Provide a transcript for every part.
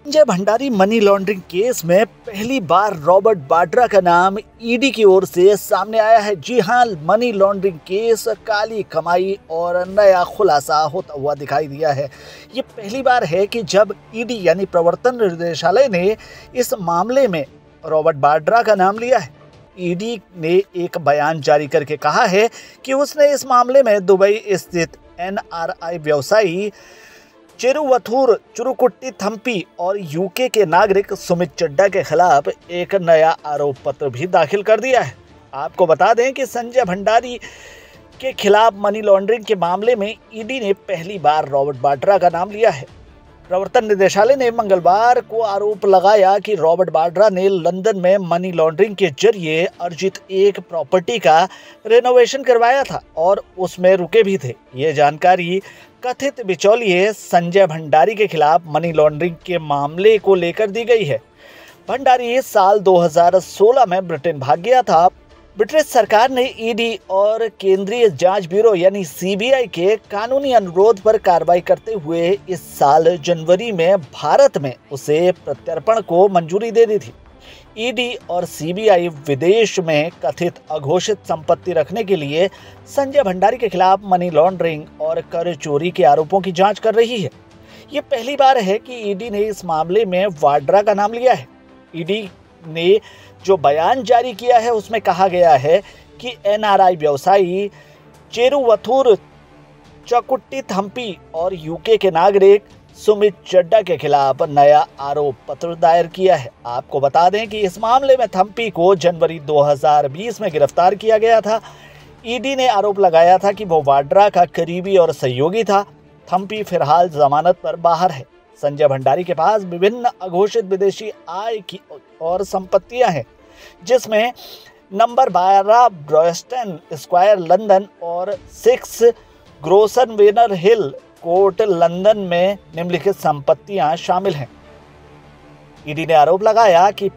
Sanjay Bhandari money laundering case में पहली बार Robert Vadra का नाम ईडी की ओर से सामने आया है। जी हां, मनी लॉन्ड्रिंग केस, काली कमाई और नया खुलासा होता हुआ दिखाई दिया है। ये पहली बार है कि जब ईडी यानी प्रवर्तन निदेशालय ने इस मामले में रॉबर्ट वाड्रा का नाम लिया है। ईडी ने एक बयान जारी करके कहा है कि उसने इस मामले में दुबई स्थित एनआरआई व्यवसायी चेरुवथूर चुरुकुट्टी थम्पी और यूके के नागरिक सुमित चड्ढा के खिलाफ एक नया आरोप पत्र भी दाखिल कर दिया है। आपको बता दें कि संजय भंडारी के खिलाफ मनी लॉन्ड्रिंग के मामले में ईडी ने पहली बार रॉबर्ट वाड्रा का नाम लिया है। प्रवर्तन निदेशालय ने मंगलवार को आरोप लगाया कि रॉबर्ट वाड्रा ने लंदन में मनी लॉन्ड्रिंग के जरिए अर्जित एक प्रॉपर्टी का रेनोवेशन करवाया था और उसमें रुके भी थे। ये जानकारी कथित बिचौलिए संजय भंडारी के खिलाफ मनी लॉन्ड्रिंग के मामले को लेकर दी गई है। भंडारी साल 2016 में ब्रिटेन भाग गया था। ब्रिटिश सरकार ने ईडी और केंद्रीय जांच ब्यूरो यानी सीबीआई के कानूनी अनुरोध पर कार्रवाई करते हुए इस साल जनवरी में भारत में उसे प्रत्यर्पण को मंजूरी दे दी थी। ईडी और सीबीआई विदेश में कथित अघोषित संपत्ति रखने के लिए संजय भंडारी के खिलाफ मनी लॉन्ड्रिंग और कर चोरी के आरोपों की जांच कर रही है। ये पहली बार है कि ईडी ने इस मामले में वाड्रा का नाम लिया है। ईडी ने जो बयान जारी किया है उसमें कहा गया है कि एनआरआई व्यवसायी चेरुवथूर चकुट्टी थम्पी और यूके के नागरिक सुमित चड्ढा के खिलाफ नया आरोप पत्र दायर किया है। आपको बता दें कि इस मामले में थम्पी को जनवरी 2020 में गिरफ्तार किया गया था। ईडी ने आरोप लगाया था कि वो वाड्रा का करीबी और सहयोगी था। थम्पी फिलहाल जमानत पर बाहर है। संजय भंडारी के पास विभिन्न अघोषित विदेशी आय की और संपत्तियां हैं, जिसमें नंबर 12 ब्रॉयस्टन स्क्वायर लंदन और 6 ग्रोसवेनर हिल कोर्ट लंदन में निम्नलिखित संपत्तियां शामिल हैं। ईडी ने आरोप लगाया कि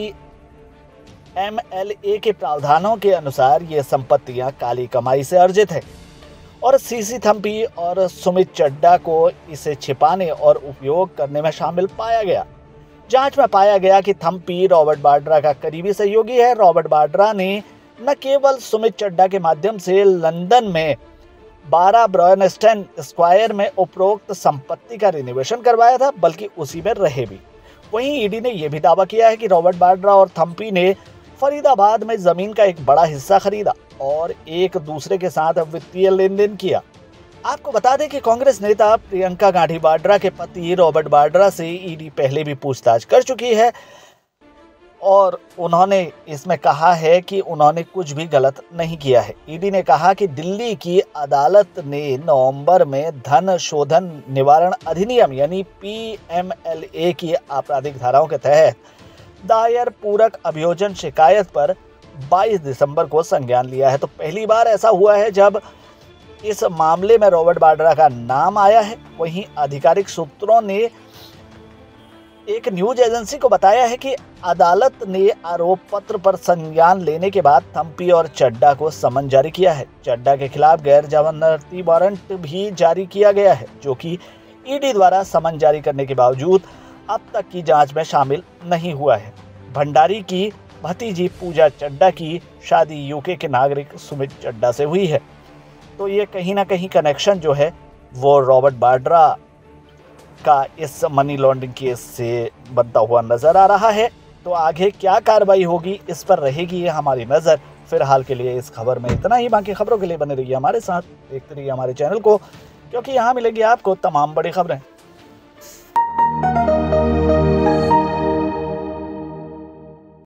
पीएमएलए के प्रावधानों के अनुसार ये संपत्तियां काली कमाई से अर्जित है और सीसी थम्पी और सुमित चड्ढा को इसे छिपाने और उपयोग करने में शामिल पाया गया। जांच में पाया गया कि थम्पी रॉबर्ट वाड्रा का करीबी सहयोगी है। रॉबर्ट वाड्रा ने न केवल सुमित चड्ढा के माध्यम से लंदन में 12 ब्रॉयस्टन स्क्वायर में उपरोक्त संपत्ति का रिनोवेशन करवाया था, बल्कि उसी में रहे भी। वहीं ईडी ने यह भी दावा किया है कि रॉबर्ट वाड्रा और थम्पी ने फरीदाबाद में जमीन का एक बड़ा हिस्सा खरीदा और एक दूसरे के साथ वित्तीय लेन देन किया। आपको बता दें कि कांग्रेस नेता प्रियंका गांधी वाड्रा के पति रॉबर्ट वाड्रा से ईडी पहले भी पूछताछ कर चुकी है और उन्होंने इसमें कहा है कि उन्होंने कुछ भी गलत नहीं किया है। ईडी ने कहा कि दिल्ली की अदालत ने नवंबर में धन शोधन निवारण अधिनियम यानी पीएमएलए की आपराधिक धाराओं के तहत दायर पूरक अभियोजन शिकायत पर 22 दिसंबर को संज्ञान लिया है। तो पहली बार ऐसा हुआ है जब इस मामले में रॉबर्ट वाड्रा का नाम आया है। वहीं आधिकारिक सूत्रों ने एक न्यूज एजेंसी को बताया है कि अदालत ने आरोप पत्र पर संज्ञान लेने के बाद थम्पी और चड्ढा को समन जारी किया है। चड्ढा के खिलाफ गैर जमानती वारंट भी जारी किया गया है, जो कि ईडी द्वारा समन जारी करने के बावजूद अब तक की जांच में शामिल नहीं हुआ है। भंडारी की भतीजी पूजा चड्ढा की शादी यूके के नागरिक सुमित चड्ढा से हुई है। तो ये कहीं ना कहीं कनेक्शन जो है वो रॉबर्ट वाड्रा का इस मनी लॉन्ड्रिंग केस से बनता हुआ नजर आ रहा है। तो आगे क्या कार्रवाई होगी इस पर रहेगी हमारी नज़र। फिलहाल के लिए इस खबर में इतना ही। बाकी खबरों के लिए बने रहिए हमारे साथ, देखते रहिए हमारे चैनल को, क्योंकि यहाँ मिलेगी आपको तमाम बड़ी खबरें।